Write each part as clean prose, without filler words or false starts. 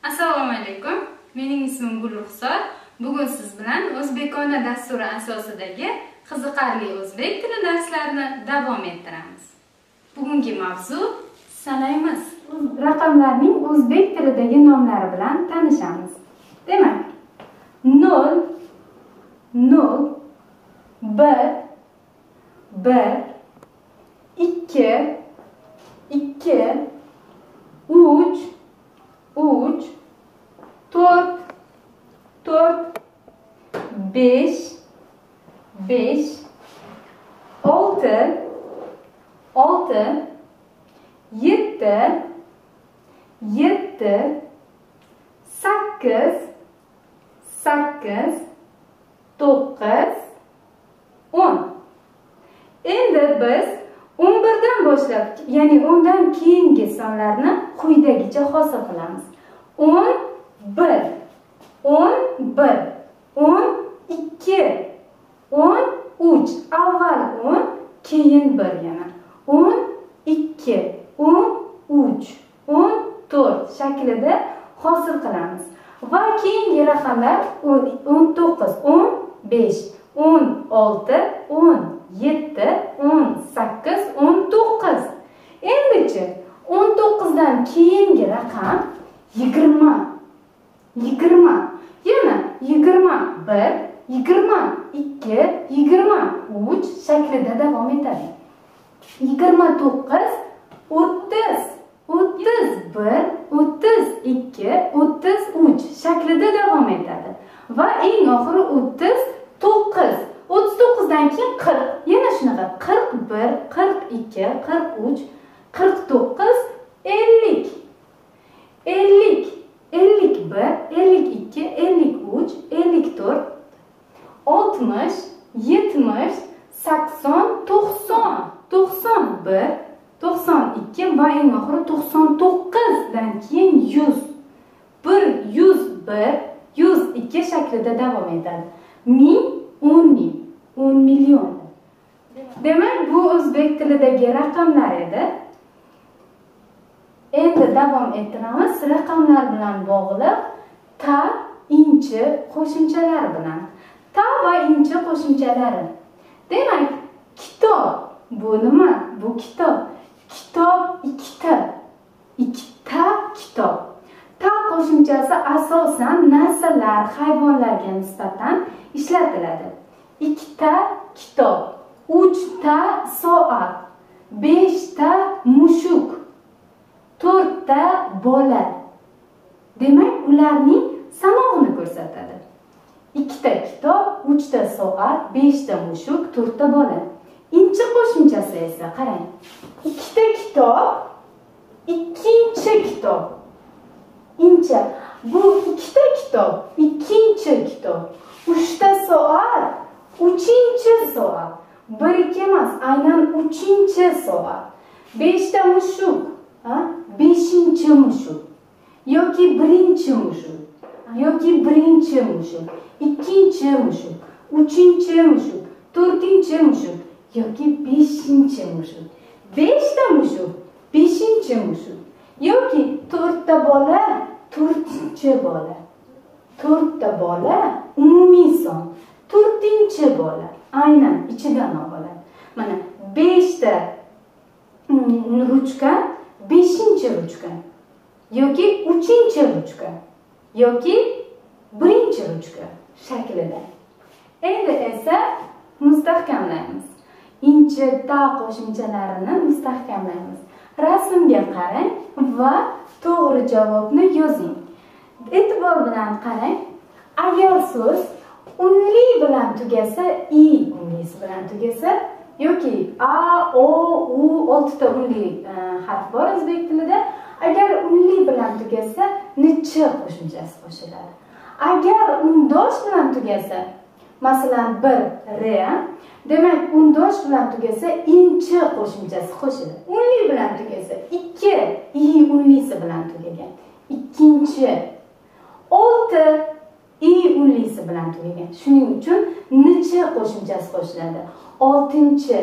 Assalomu alaykum. Mening ismim Gulruxsor. Bugun siz bilan O'zbekona dasturi asosidagi qiziqarli o'zbek tili darslarini davom ettiramiz. Bugungi mavzu sanaymiz. Raqamlarning o'zbek tilidagi nomlari bilan tanishamiz. Demak, 0 0 1 1 2 2 3 3 4 4 5 5 6 6 7 7 8 8 9 10. Endi biz 11dan boshlab, ya'ni 10dan keyingi sonlarni quyidagicha hosil qilamiz. 11 11 12 13 avval 10 keyin 1 yana 12 13 14 shaklida hosil qilamiz. Va keyingi raqamlar 19 15 16 17 18 19. Endichi 19dan keyingi raqam 20 20 yana 21 22 23 shaklida davom etadi. 29 30 31 32 33 shaklida davom etadi. Va eng oxiri 39 39dan keyin 40 yana shunaqa 41 42 43 49 50 50 51 52 53 54 60 70 80 90 91 92 va eng oxiri 99dan keyin 100 101 102 shaklida davom etadi. 1000 10 ming 10 million. Demak, bu o'zbek tilidagi raqamlar edi. Endi davom ettiramiz raqamlar bilan bog'liq ta, inchi qo'shimchalari bilan. Ta va inchi qo'shimchalari. Demak, kitob bu nima? Bu kitob. Kitob ikkita. Ikkita kitob. Ta qo'shimchasi asosan narsalar, hayvonlarga nisbatan ishlatiladi. Ikkita kitob, 3 ta soat, 5 ta mushuk, 4 ta bola. Demak, ularning sanog'ini ko'rsatadi. 2 ta kitob, 3 ta soat, 5 ta mushuk, 4 ta bola. Inchi qo'shimchasi esa qarang. 2 ta kitob, ikkinchi kitob. Incha. Bu 2 ta kitob, ikkinchi kitob. 3 ta soat, 3-chi soat. 1 emas, aynan 3-chi soat. 5 ta mushuk, 5-chi mushuk. Yoki 1-chi mushuk. Yoki 1-chi mushuk, 2-chi mushuk, 3-chi mushuk, 4-chi mushuk yoki 5-chi mushuk. 5 ta mushuk, 5-chi mushuk. Yoki 4 ta bola, 4-chi bola. 4 ta bola umumiy son. 4-chi bola aynan ichidan oladi. Mana 5 ta ruchka, 5-chi ruchka yoki 3-chi ruchka yoki 1-chi ruchka shaklida. Endi esa mustahkamlaymiz. Inchi ta qo'shimchalarini mustahkamlaymiz. Rasmga qarang va to'g'ri javobni yozing. E'tibor bilan qarang. Agar so'z unli bilan tugasa, i unlisi bilan tugasa yoki a, o, u 6 ta unli harf bor o'zbek tilida. Agar unli bilan tugasa, ch qo'shimchasi qo'shiladi. Agar undosh bilan tugasa, masalan 1 r, demak undosh bilan tugasa inchi qo'shimchasi qo'shiladi. Unli bilan tugasa 2 i unlisi bilan tugagan. Ikkinchi 6 i unlisi bilan tugagan. Shuning uchun ch qo'shimchasi qo'shiladi. 6-chi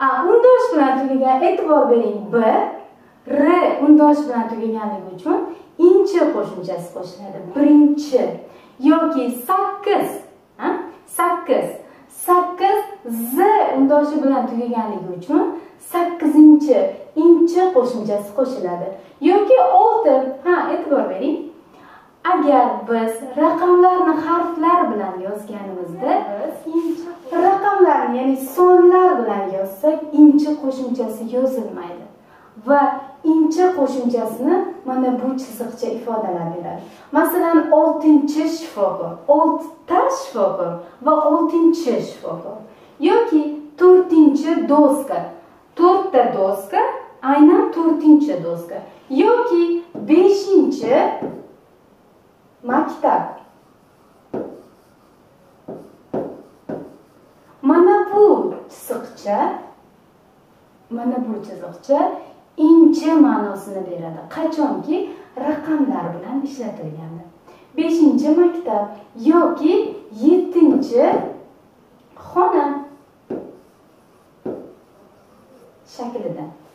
undosh bilan tugagan, e'tibor bering, 1 r undosh bilan tugaganligi uchun inchi qo'shimchasi qo'shiladi. Birinchi yoki 8. 8. 8 z undoshi bilan tugaganligi uchun 8-inchi inchi qo'shimchasi qo'shiladi. Yoki 6. E'tibor bering. Agar biz raqamlarni harflar bilan yozganimizda, raqamlarni, ya'ni sonlar bilan yozsak, inchi qo'shimchasi yozilmaydi. Va inchi qo'shimchasini mana bu chiziqcha ifodalab beradi. Masalan, 6-shifokor, 6ta shifokor va 6-shifokor. Yoki 4-doska, 4ta doska, aynan 4-doska. Yoki 5-maktab. Mana bu chiziqcha inchi ma'nosini beradi. Qachonki raqamlar bilan ishlatilganda. 5-maktab yoki 7-xona shaklida.